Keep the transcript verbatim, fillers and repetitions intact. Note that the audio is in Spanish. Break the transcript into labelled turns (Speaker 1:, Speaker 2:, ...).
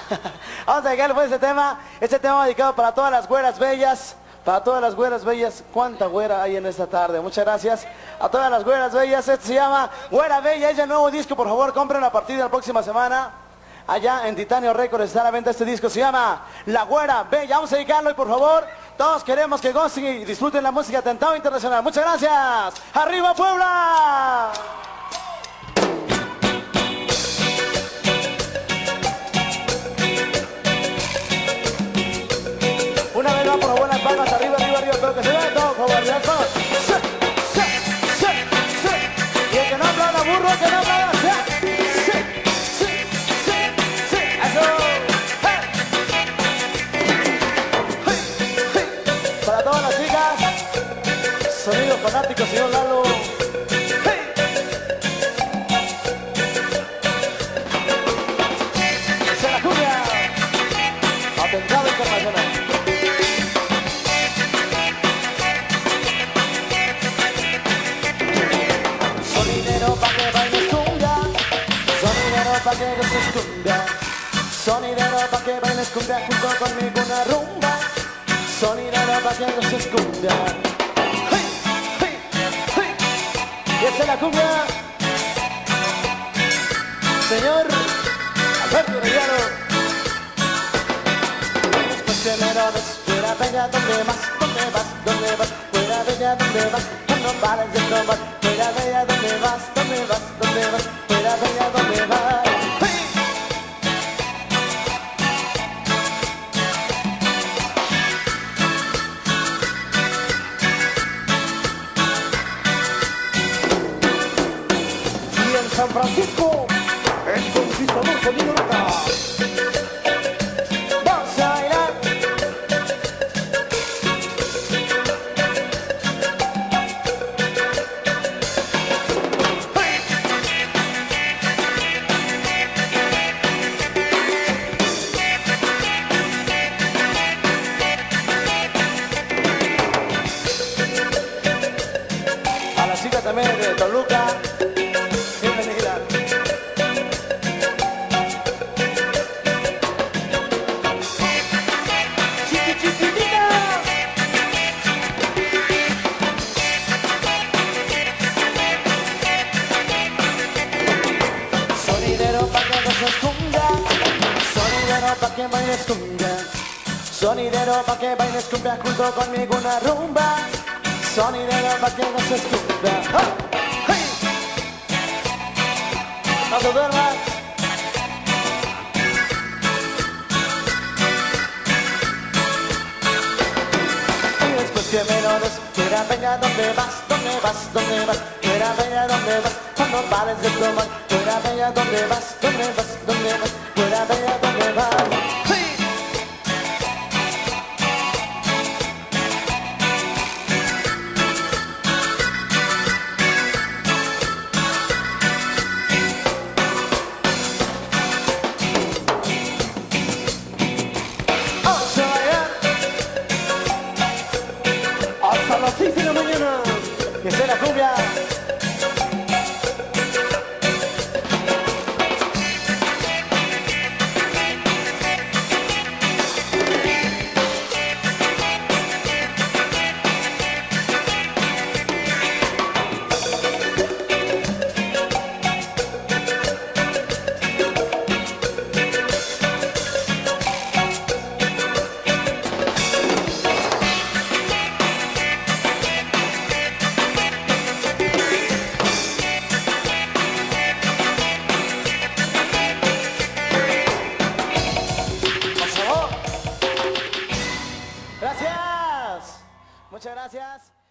Speaker 1: Vamos a dedicarle pues este tema. Este tema dedicado para todas las güeras bellas. Para todas las güeras bellas. ¿Cuánta güera hay en esta tarde? Muchas gracias a todas las güeras bellas. Este se llama Güera Bella. Es el nuevo disco, por favor, compren a partir de la próxima semana. Allá en Titanio Records está a la venta este disco. Se llama La Güera Bella. Vamos a dedicarlo y por favor, todos queremos que gocen y disfruten la música Atentado Internacional. Muchas gracias. ¡Arriba Puebla! Una vez más, por favor, las palmas arriba, arriba, arriba, pero que se vea todo, por favor, las palmas. Sí, sí, sí, sí. Y el que no aplauda burro, que no aplauda, sí, sí, sí, sí, sí, eso. Hey. Hey, hey. Para todas las chicas, sonido fanático, señor Lalo. Hey. Se la cumbia. Atentado Internacional. Pa' que goces cumbia, sonidero pa' que bailes cumbia junto conmigo una rumba, sonidero pa' que goces cumbia. ¡Hey! ¡Hey! ¡Hey! Y esta es la cumbia, señor Alberto Arellano. Después que me lo des, fuera bella, ¿dónde vas? ¿Dónde vas? ¿Dónde vas? Fuera bella, ¿dónde vas? No pares de tomar. Fuera bella, ¿dónde vas? ¿Dónde vas? ¿Dónde vas? Fuera bella, ¿dónde vas? San Francisco, el conquistador sonido loca. Vamos a bailar. ¡Hey! A la chica también de Toluca. Sonidero pa' que bailes cumbia, sonidero pa' que bailes cumbia junto conmigo una rumba, sonidero pa' que goces cumbia. ¡Oh! ¡Hey! No te duermas. Y después que me lo des, fuera bella, ¿dónde vas? ¿Dónde vas? ¿Dónde vas? Fuera bella, ¿dónde vas? Cuando pares de tomar. Fuera bella, ¿dónde vas? ¿Dónde vas? ¿Dónde vas? Fuera bella, ¿dónde vas? ¡Sí! Vamos a bailar hasta las seis de la mañana. Que sea la cumbia. Gracias. Muchas gracias.